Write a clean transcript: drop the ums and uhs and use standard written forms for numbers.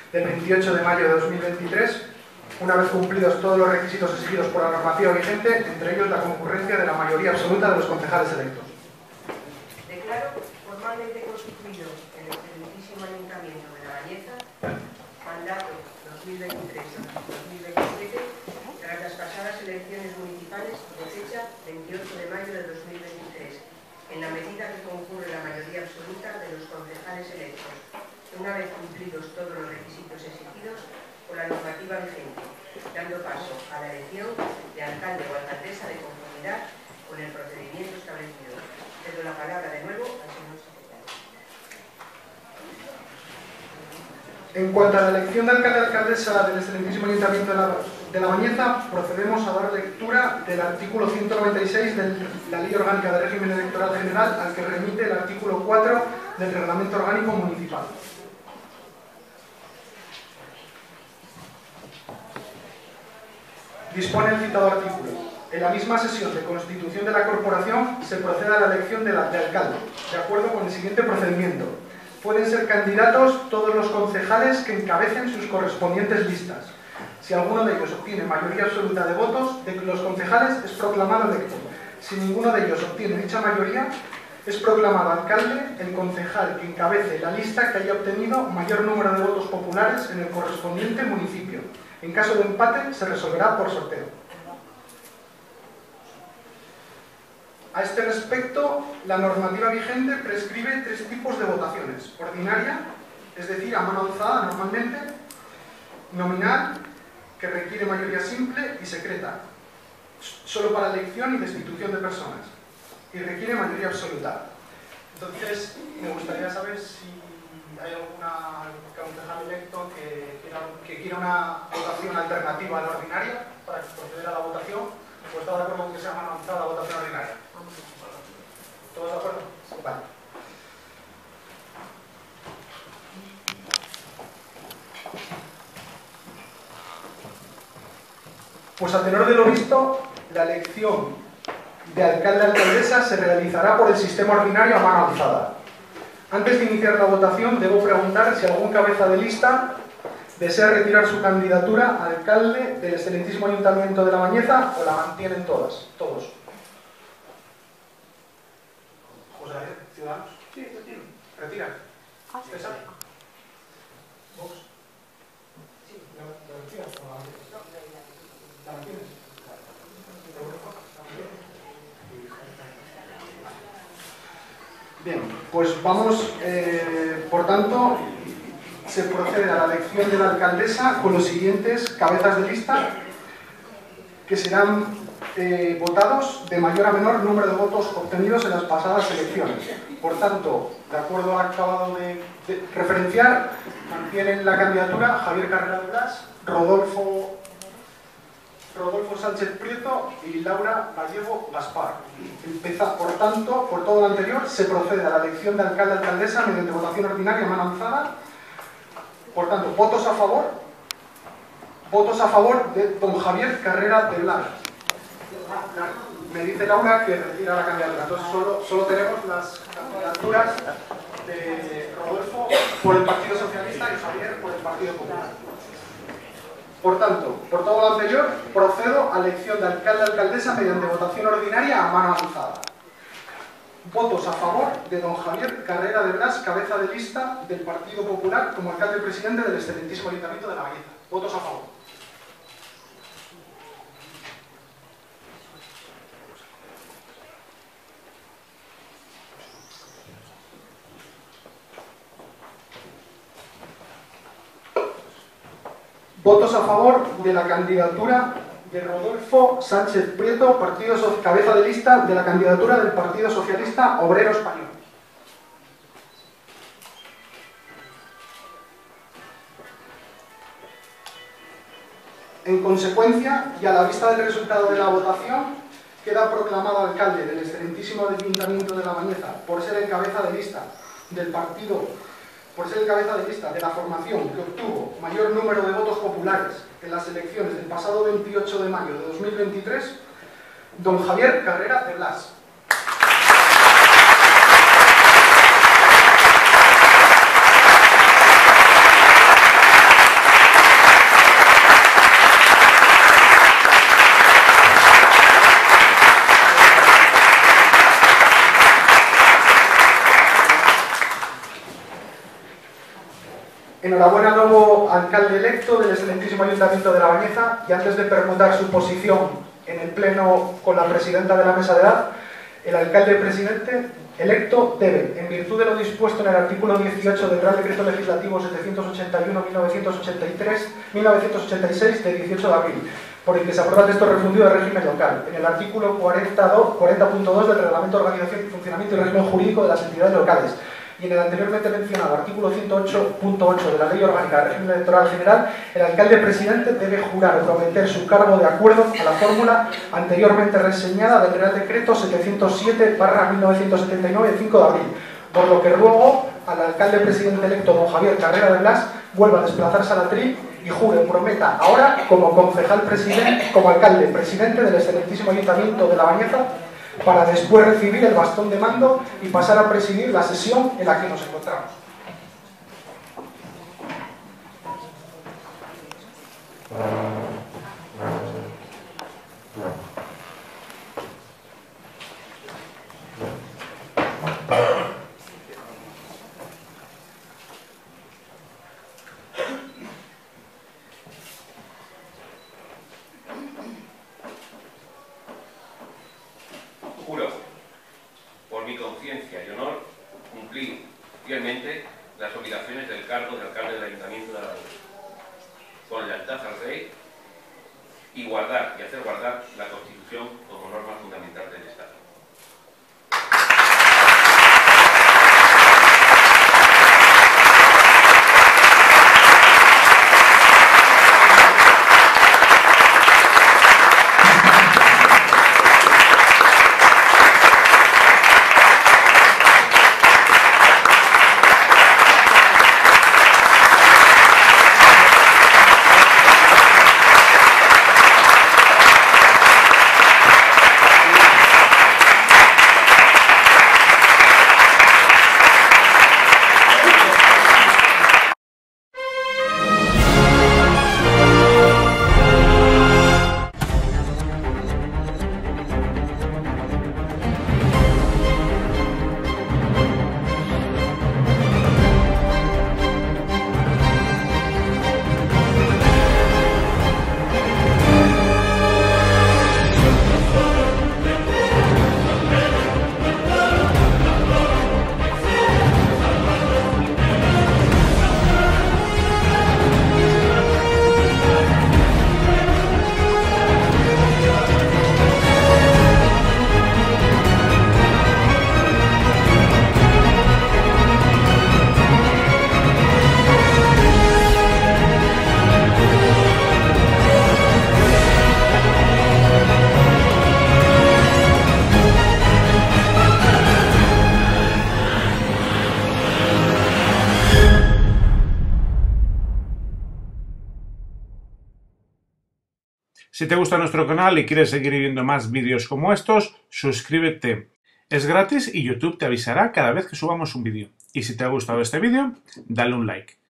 del 28 de mayo de 2023, una vez cumplidos todos los requisitos exigidos por la normativa vigente, entre ellos la concurrencia de la mayoría absoluta de los concejales electos. Declaro formalmente constituido el excelentísimo Ayuntamiento de La Bañeza, mandato 2023-2027, tras las pasadas elecciones municipales de fecha 28 de mayo de 2023, en la medida que concurre la mayoría absoluta de los concejales electos, una vez cumplidos todos los requisitos exigidos por la normativa vigente, dando paso a la elección de alcalde o alcaldesa de conformidad con el procedimiento establecido. Cedo la palabra de nuevo al señor secretario. En cuanto a la elección de alcalde o alcaldesa del excelentísimo Ayuntamiento de La Bañeza, procedemos a dar lectura del artículo 196 de la Ley Orgánica de Régimen Electoral General, al que remite el artículo 4 del Reglamento Orgánico Municipal. Dispone el citado artículo: en la misma sesión de constitución de la corporación se procede a la elección de alcalde, de acuerdo con el siguiente procedimiento. Pueden ser candidatos todos los concejales que encabecen sus correspondientes listas. Si alguno de ellos obtiene mayoría absoluta de votos de los concejales, es proclamado electo. Si ninguno de ellos obtiene dicha mayoría, es proclamado alcalde el concejal que encabece la lista que haya obtenido mayor número de votos populares en el correspondiente municipio. En caso de empate, se resolverá por sorteo. A este respecto, la normativa vigente prescribe tres tipos de votaciones: ordinaria, es decir, a mano alzada normalmente; nominal, que requiere mayoría simple; y secreta, solo para elección y destitución de personas, y requiere mayoría absoluta. Entonces, me gustaría saber si hay alguna concejal electo que quiera una votación alternativa a la ordinaria para proceder a la votación, o está de acuerdo con que sea mano alzada la votación ordinaria. ¿Todos de acuerdo? Vale. Pues a tenor de lo visto, la elección de alcalde o alcaldesa se realizará por el sistema ordinario a mano alzada. Antes de iniciar la votación, debo preguntar si algún cabeza de lista desea retirar su candidatura a alcalde del excelentísimo Ayuntamiento de La Bañeza, o la mantienen todos. José Javier, Ciudadanos. Sí, retiro. ¿Retiran? ¿César? ¿Vox? Sí. ¿La retiras o la mantienes? ¿La mantienes? Bien, pues vamos, por tanto, se procede a la elección de la alcaldesa con los siguientes cabezas de lista, que serán votados de mayor a menor número de votos obtenidos en las pasadas elecciones. Por tanto, de acuerdo al acabado de referenciar, mantienen la candidatura Javier Carrera de Blas, Rodolfo Sánchez Prieto y Laura Gallego Gaspar. Por tanto, por todo lo anterior, se procede a la elección de alcalde o alcaldesa mediante votación ordinaria a mano alzada. Por tanto, votos a favor de don Javier Carrera de Blas. Me dice Laura que retira la candidatura. Entonces solo tenemos las candidaturas de Rodolfo por el Partido Socialista y Javier por el Partido Popular. Por tanto, por todo lo anterior, procedo a la elección de alcalde o alcaldesa mediante votación ordinaria a mano alzada. Votos a favor de don Javier Carrera de Blas, cabeza de lista del Partido Popular como alcalde presidente del excelentísimo Ayuntamiento de La Bañeza. Votos a favor. Votos a favor de la candidatura de Rodolfo Sánchez Prieto, cabeza de lista de la candidatura del Partido Socialista Obrero Español. En consecuencia, y a la vista del resultado de la votación, queda proclamado alcalde del excelentísimo Ayuntamiento de La Bañeza por ser el cabeza de lista del partido, de la formación que obtuvo mayor número de votos populares en las elecciones del pasado 28 de mayo de 2023, don Javier Carrera de Blas. Enhorabuena al nuevo alcalde electo del excelentísimo Ayuntamiento de La Bañeza, y antes de permutar su posición en el Pleno con la presidenta de la mesa de edad, el alcalde presidente electo debe, en virtud de lo dispuesto en el artículo 18 del Real Decreto Legislativo 781-1986 de 18 de abril, por el que se aprueba el texto refundido de régimen local, en el artículo 40.2 del Reglamento de Organización, Funcionamiento y Régimen Jurídico de las Entidades Locales, y en el anteriormente mencionado artículo 108.8 de la Ley Orgánica del Régimen Electoral General, el alcalde presidente debe jurar o prometer su cargo de acuerdo a la fórmula anteriormente reseñada del Real Decreto 707/1979 de 5 de abril, por lo que ruego al alcalde presidente electo don Javier Carrera de Blas vuelva a desplazarse a la trib y jure o prometa ahora como concejal presidente, como alcalde presidente del excelentísimo Ayuntamiento de La Bañeza, para después recibir el bastón de mando y pasar a presidir la sesión en la que nos encontramos. Juro, por mi conciencia y honor, cumplir fielmente las obligaciones del cargo de alcalde del Ayuntamiento de La Bañeza, con lealtad al Rey, y guardar y hacer guardar la Constitución como norma fundamental del Estado. Si te gusta nuestro canal y quieres seguir viendo más vídeos como estos, suscríbete. Es gratis y YouTube te avisará cada vez que subamos un vídeo. Y si te ha gustado este vídeo, dale un like.